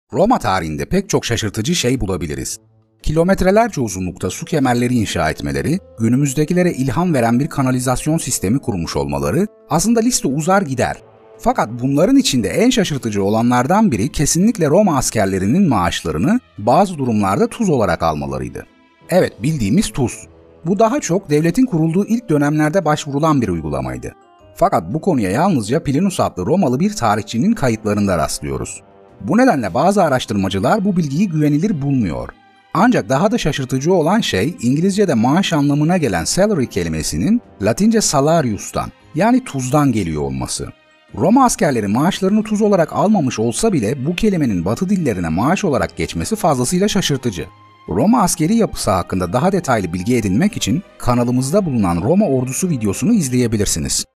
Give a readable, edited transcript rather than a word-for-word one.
Roma tarihinde pek çok şaşırtıcı şey bulabiliriz. Kilometrelerce uzunlukta su kemerleri inşa etmeleri, günümüzdekilere ilham veren bir kanalizasyon sistemi kurmuş olmaları, aslında liste uzar gider. Fakat bunların içinde en şaşırtıcı olanlardan biri kesinlikle Roma askerlerinin maaşlarını bazı durumlarda tuz olarak almalarıydı. Evet, bildiğimiz tuz. Bu daha çok devletin kurulduğu ilk dönemlerde başvurulan bir uygulamaydı. Fakat bu konuya yalnızca Plinus adlı Romalı bir tarihçinin kayıtlarında rastlıyoruz. Bu nedenle bazı araştırmacılar bu bilgiyi güvenilir bulmuyor. Ancak daha da şaşırtıcı olan şey İngilizce'de maaş anlamına gelen salary kelimesinin Latince salarius'tan yani tuzdan geliyor olması. Roma askerleri maaşlarını tuz olarak almamış olsa bile bu kelimenin Batı dillerine maaş olarak geçmesi fazlasıyla şaşırtıcı. Roma askeri yapısı hakkında daha detaylı bilgi edinmek için kanalımızda bulunan Roma ordusu videosunu izleyebilirsiniz.